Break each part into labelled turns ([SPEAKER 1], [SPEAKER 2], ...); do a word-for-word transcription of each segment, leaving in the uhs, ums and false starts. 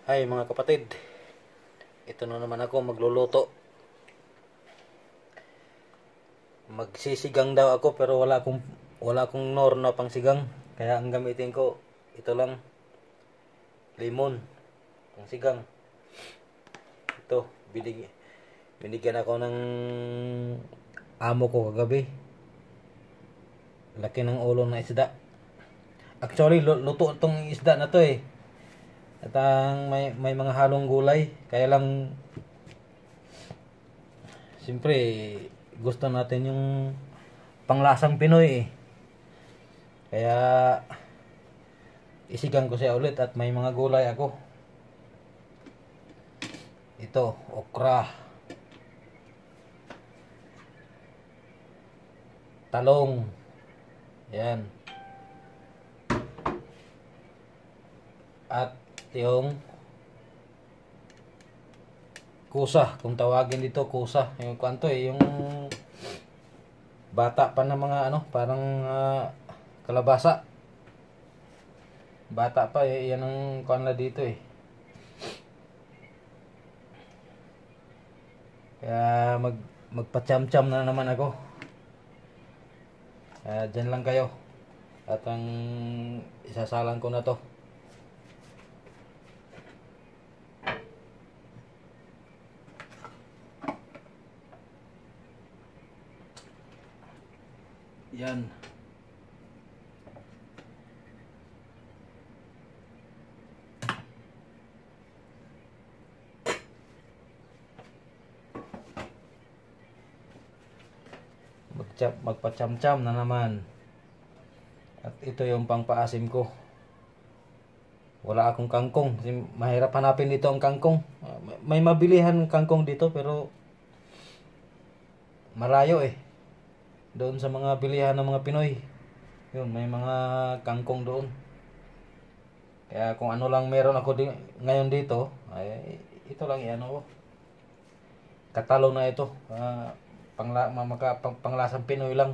[SPEAKER 1] Hi mga kapatid, ito na naman ako magluluto. Magsisigang daw ako pero wala akong wala akong nor na pang sigang. Kaya ang gamitin ko ito lang, lemon pang sigang. Ito, binig, binigyan ako ng amo ko kagabi. Laki ng ulo ng isda. Actually luto itong isda na to eh. At ang may, may mga halong gulay. Kaya lang siyempre gusto natin yung panglasang Pinoy eh. Kaya isigang ko siya ulit at may mga gulay ako. Ito, okra, talong, yan, at yung kusa, kung tawagin dito kusa, yung kanto eh, yung bata pa na mga ano, parang uh, kalabasa, bata pa eh, yan ang kanla dito eh. Kaya mag magpa-cham-cham na naman ako. Kaya dyan lang kayo. At ang isasalang ko na to. Yan. Magpa-cham-cham na naman. At ito yung pangpaasim ko. Wala akong kangkong. Mahirap hanapin dito ang kangkong. May mabilihan kangkong dito pero malayo eh. Doon sa mga bilihan ng mga Pinoy. Yun, may mga kangkong doon. Kaya kung ano lang meron ako di ngayon dito, ay ito lang iano ko. Katalo na ito. Uh, Pangla, mamaka, pang, panglasang Pinoy lang.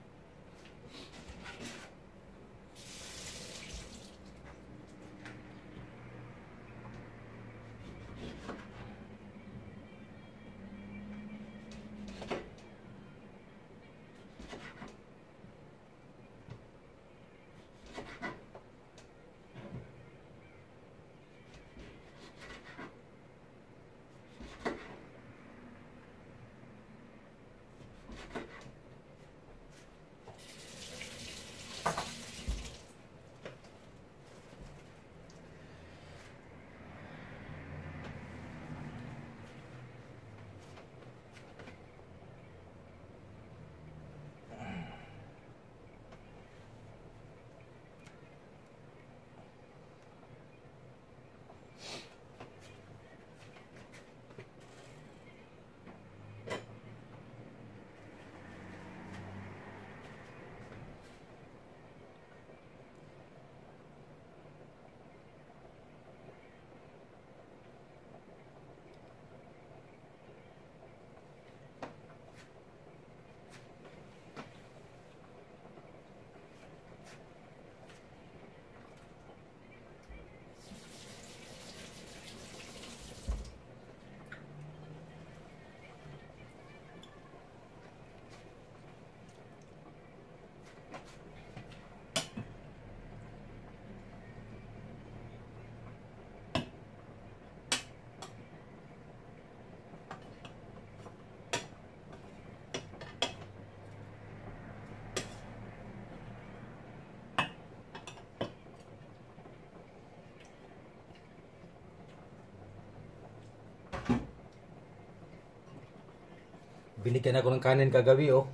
[SPEAKER 1] Binigyan ako ng kanin kagabi oh.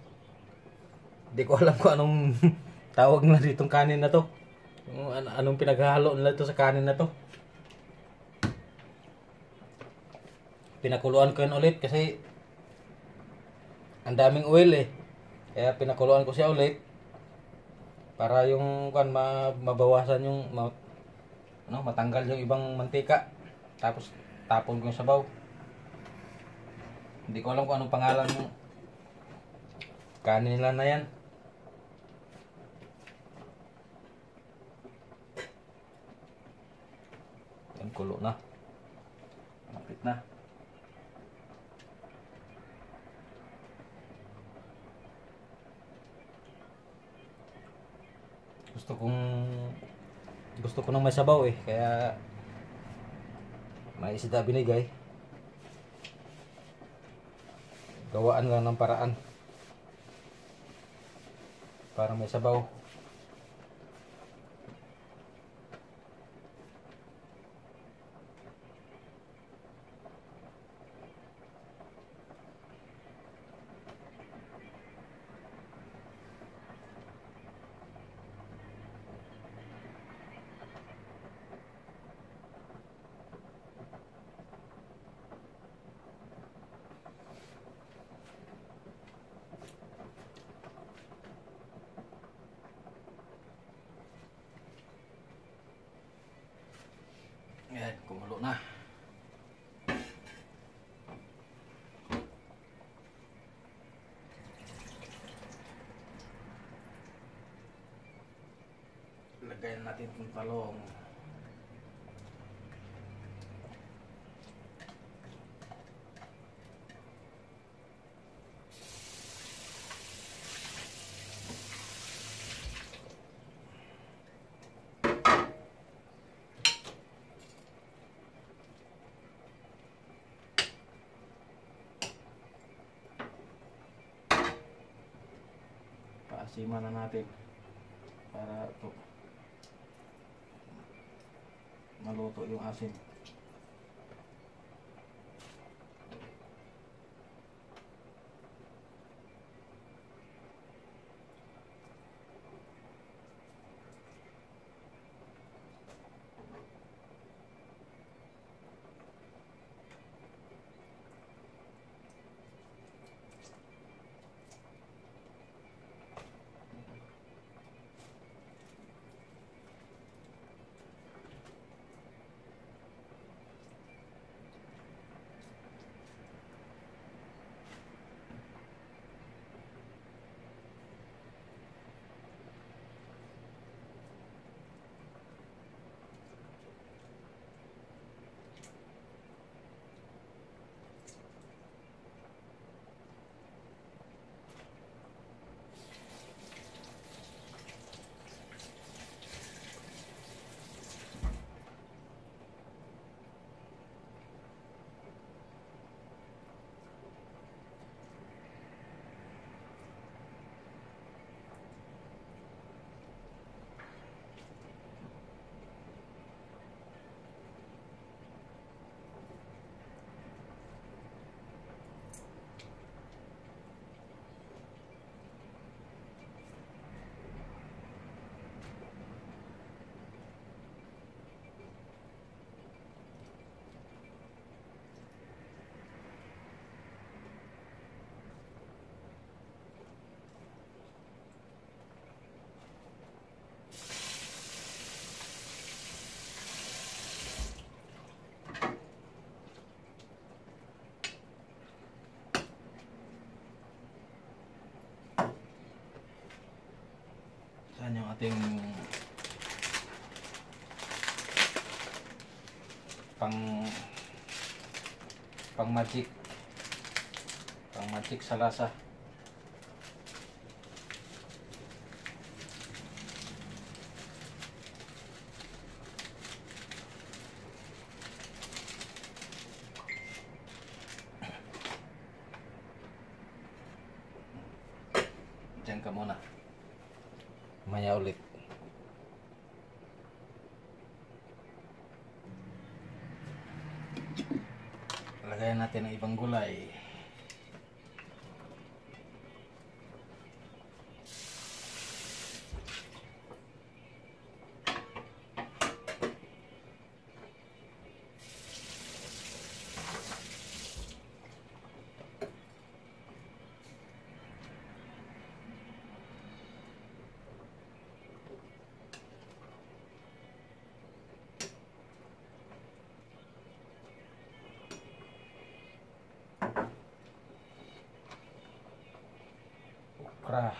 [SPEAKER 1] Hindi ko alam kung anong tawag nila ditong kanin na to. An anong pinaghahalo nila ito sa kanin na to. Pinakuluan ko yun ulit kasi ang daming oil eh. Kaya pinakuluan ko siya ulit para yung kan ma mabawasan yung ma ano, matanggal yung ibang mantika. Tapos tapon ko yung sabaw. Hindi ko alam kung anong pangalan ng kanin nila na yan. Yan, kulo na. Lapit na. Gusto kong gusto ko nang may sabaw eh, kaya may isda binigay. Gawaan lang ng paraan para may sabaw. Yan, kumulo na. Lagayan natin itong talong. Paasiman na natin para to maluto yung asin. Saan yung ating pang pang magic pang magic sa lasa? Diyan ka muna. Maya ulit. Lagayan natin ang ibang gulay. Okra.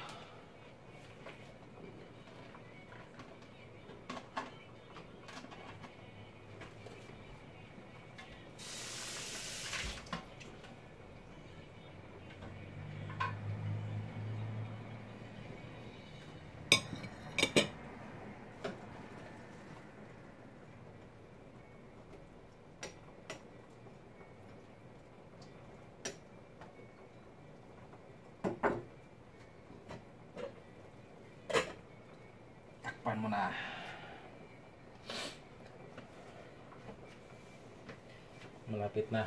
[SPEAKER 1] mo na. Malapit na.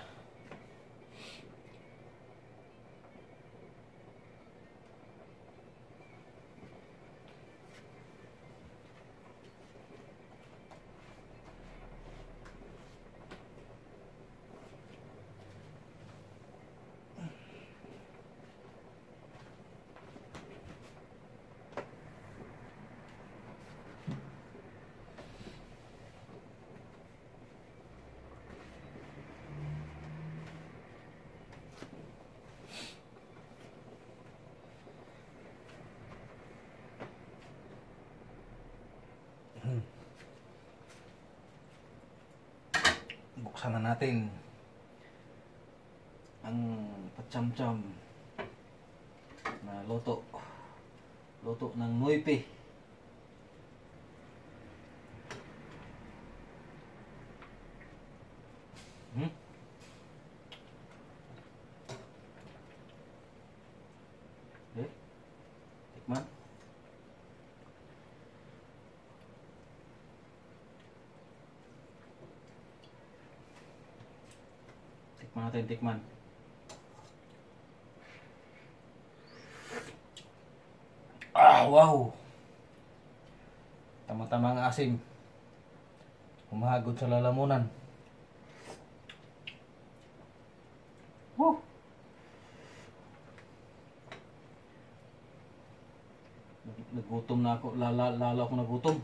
[SPEAKER 1] Buksan na natin ang pacham-cham na luto. Luto ng Nuipi. Hmm? Eh? Tikman. Tikman natin, tikman. Ah, wow! Tama-tama ang asim. Humahagod sa lalamunan. Woo! Nagutom na ako. Lala, lalo ako nagutom.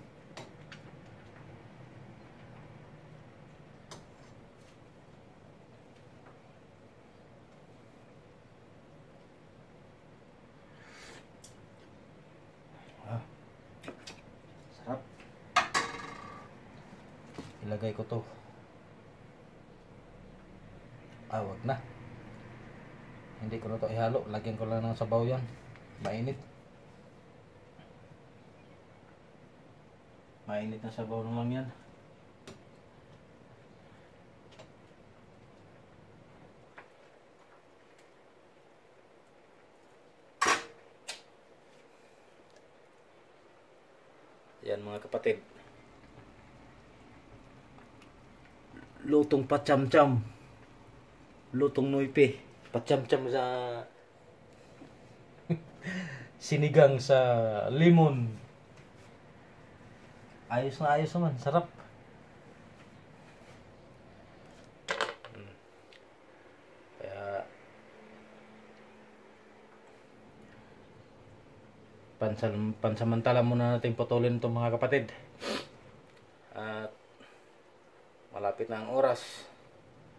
[SPEAKER 1] Ah, sarap. Ilagay ko to. Ah, wag na. Hindi ko na to ihalo. Lagyan ko lang ng sabaw yan. Mainit. Mainit na sabaw na lang yan. Yan mga kapatid. Lutong pacham-cham. Lutong Nuipi. Pacham-cham sa sinigang sa limon. Ayos na ayos naman. Sarap. Kaya pansal, pansamantala muna natin putulin ito mga kapatid. At malapit na ang oras.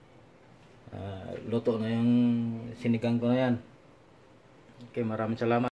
[SPEAKER 1] Uh, luto na yung sinigang ko na yan. Okay, maraming salamat.